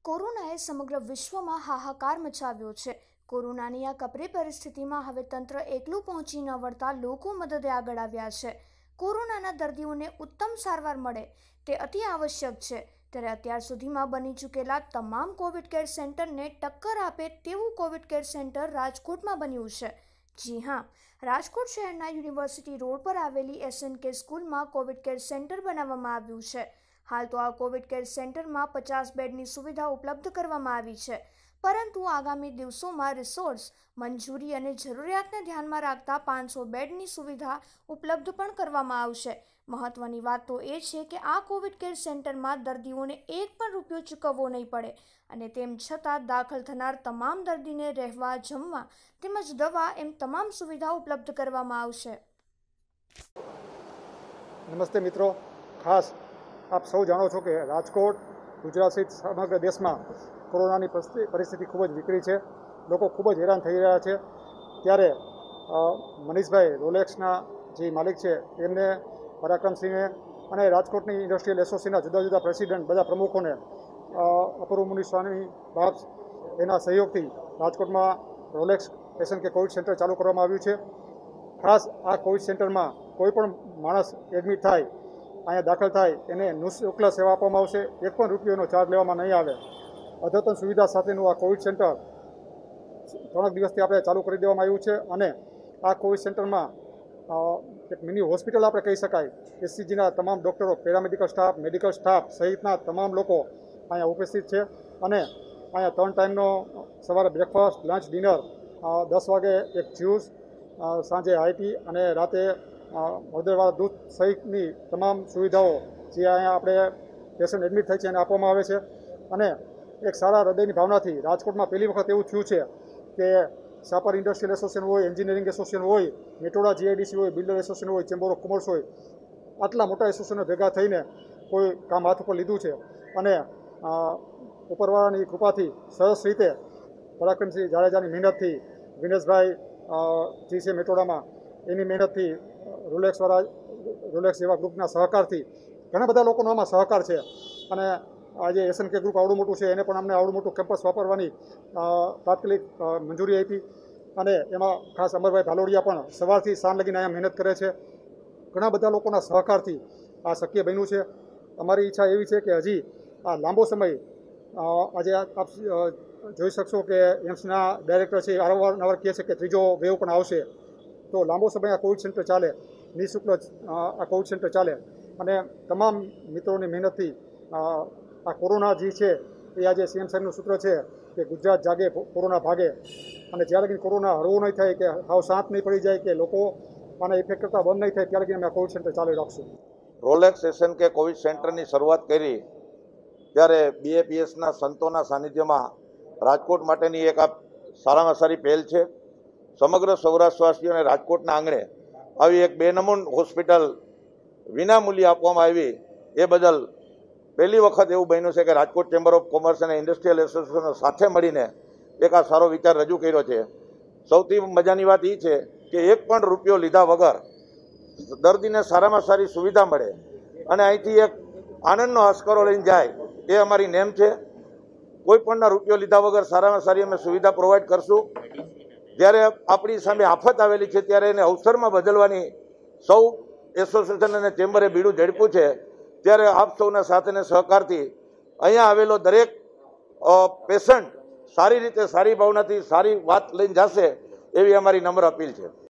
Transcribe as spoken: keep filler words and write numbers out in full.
કોરોનાએ સમગ્ર વિશ્વમાં હાહાકાર મચાવ્યો છે। કોરોનાની આ કપરી પરિસ્થિતિમાં હવે તંત્ર એકલું પહોંચી ન વળતા લોકો મદદે આગળ આવ્યા છે। કોરોનાના દર્દીઓને ઉત્તમ સારવાર મળે તે અતિ આવશ્યક છે, ત્યારે અત્યાર સુધીમાં બની ચૂકેલા તમામ કોવિડ કેર સેન્ટરને ટક્કર આપે તેવું કોવિડ કેર સેન્ટર રાજકોટમાં બન્યું છે। જી હા, રાજકોટ શહેરના યુનિવર્સિટી રોડ પર આવેલી એસ એન કે સ્કૂલમાં કોવિડ કેર સેન્ટર બનાવવામાં આવ્યું છે। હાલ તો આ કોવિડ કેર સેન્ટરમાં પચાસ બેડની સુવિધા ઉપલબ્ધ કરવામાં આવી છે, પરંતુ આગામી દિવસોમાં રિસોર્સ મંજૂરી અને જરૂરિયાતને ધ્યાનમાં રાખતા પાંચસો બેડની સુવિધા ઉપલબ્ધ પણ કરવામાં આવશે। મહત્વની વાત તો એ છે કે આ કોવિડ કેર સેન્ટરમાં દર્દીઓને એક પણ રૂપિયો ચૂકવવો નહીં પડે અને તેમ છતાં દાખલ થનાર તમામ દર્દીને રહેવા, જમવા તેમજ દવા એમ તમામ સુવિધા ઉપલબ્ધ કરવામાં આવશે। નમસ્તે મિત્રો, ખાસ આપ સૌ જાણો છો કે રાજકોટ ગુજરાત સહિત સમગ્ર દેશમાં કોરોનાની પરિસ્થિતિ ખૂબ જ વિકરી છે। લોકો ખૂબ જ હેરાન થઈ રહ્યા છે। ત્યારે મનીષભાઈ રોલેક્સના જે માલિક છે એમને, પરાક્રમસિંહને અને રાજકોટની ઇન્ડસ્ટ્રીયલ એસોસિએશનના જુદા જુદા પ્રેસિડેન્ટ, બધા પ્રમુખોને, અપૂર્વ મુનિ સ્વામી બાપ એના સહયોગથી રાજકોટમાં Rolex S N K covid centre ચાલુ કરવામાં આવ્યું છે। ખાસ આ કોવિડ સેન્ટરમાં કોઈ પણ માણસ એડમિટ થાય, અહીંયા દાખલ થાય, એને નિઃશુલ્ક સેવા આપવામાં આવશે। એક પણ રૂપિયાનો ચાર્જ લેવામાં નહીં આવે। અદ્યતન સુવિધા સાથેનું આ કોવિડ સેન્ટર ત્રણ દિવસથી આપણે ચાલુ કરી દેવામાં આવ્યું છે અને આ કોવિડ સેન્ટરમાં એક મિની હોસ્પિટલ આપણે કહી શકાય। એસસીજીના તમામ ડૉક્ટરો, પેરામેડિકલ સ્ટાફ, મેડિકલ સ્ટાફ સહિતના તમામ લોકો અહીંયા ઉપસ્થિત છે અને અહીંયા ત્રણ ટાઈમનો સવારે બ્રેકફાસ્ટ, લંચ, ડિનર, દસ વાગે એક જ્યુસ, સાંજે આઈટી અને રાતે હળદરવાળા દૂધ સહિતની તમામ સુવિધાઓ જે અહીંયા આપણે પેશન્ટ એડમિટ થાય છે એને આપવામાં આવે છે। અને એક સારા હૃદયની ભાવનાથી રાજકોટમાં પહેલી વખત એવું થયું છે કે સાપર ઇન્ડસ્ટ્રીયલ એસોસિએશન હોય, એન્જિનિયરિંગ એસોસિએશન હોય, મેટોડા જીઆઈડીસી હોય, બિલ્ડર એસોસિએશન હોય, ચેમ્બર ઓફ કોમર્સ હોય, આટલા મોટા એસોસિએશનો ભેગા થઈને કોઈ કામ હાથ ઉપર લીધું છે અને ઉપરવાળાની કૃપાથી સરસ રીતે પરાક્રમસિંહ જાડેજાની મહેનતથી, વિનેશભાઈ જે છે મેટોડામાં એની મહેનતથી, રોલેક્સવાળા રોલેક્સ જેવા ગ્રુપના સહકારથી ઘણા બધા લોકોનો આમાં સહકાર છે અને આજે એસ એન કે ગ્રુપ આવડું મોટું છે એને પણ અમને આવડું મોટું કેમ્પસ વાપરવાની તાત્કાલિક મંજૂરી આપી અને એમાં ખાસ અમરભાઈ ભાલોડિયા પણ સવારથી સાંજ લગીને અહીંયા મહેનત કરે છે। ઘણા બધા લોકોના સહકારથી આ શક્ય બન્યું છે। અમારી ઈચ્છા એવી છે કે હજી આ લાંબો સમય, આજે આપ જોઈ શકશો કે એમ્સના ડાયરેક્ટર છે અવારનવાર કહે છે કે ત્રીજો વેવ પણ આવશે, તો લાંબો સમય આ કોવિડ સેન્ટર ચાલે, નિઃશુલ્ક આ કોવિડ સેન્ટર ચાલે અને તમામ મિત્રોની મહેનતથી આ કોરોના જે છે એ આજે સીએમ સાહેબનું સૂત્ર છે કે ગુજરાત જાગે કોરોના ભાગે, અને જ્યારે લગી કોરોના હળવો નહીં થાય, કે હાવ શાંત નહીં પડી જાય, કે લોકો આના ઇફેક્ટ કરતાં બંધ નહીં થાય, ત્યારે લગી અમે આ કોવિડ સેન્ટર ચાલુ રાખશું। Rolex S N K covid સેન્ટરની શરૂઆત કરી ત્યારે બીએપીએસના સંતોના સાનિધ્યમાં રાજકોટ માટેની એક આ સારામાં સારી પહેલ છે। સમગ્ર સૌરાષ્ટ્રવાસીઓ અને રાજકોટના આંગણે આવી એક બે નમૂન હોસ્પિટલ વિનામૂલ્યે આપવામાં આવી એ બદલ પહેલી વખત એવું બન્યું છે કે રાજકોટ ચેમ્બર ઓફ કોમર્સ અને ઇન્ડસ્ટ્રીયલ એસોસિએશનો સાથે મળીને એક આ સારો વિચાર રજૂ કર્યો છે। સૌથી મજાની વાત એ છે કે એક પણ રૂપિયો લીધા વગર દર્દીને સારામાં સારી સુવિધા મળે અને અહીંથી એક આનંદનો હસકરો લઈને જાય, એ અમારી નેમ છે। કોઈ પણના રૂપિયો લીધા વગર સારામાં સારી અમે સુવિધા પ્રોવાઈડ કરશું। જ્યારે આપણી સામે આફત આવેલી છે ત્યારે એને અવસરમાં બદલવાની સૌ એસોસિએશન અને ચેમ્બરે બીડું ઝડપ્યું છે। ત્યારે આપ સૌના સાથ અને સહકારથી અહીંયા આવેલો દરેક પેશન્ટ સારી રીતે, સારી ભાવનાથી સારી વાત લઈને જશે એવી અમારી નમ્ર અપીલ છે।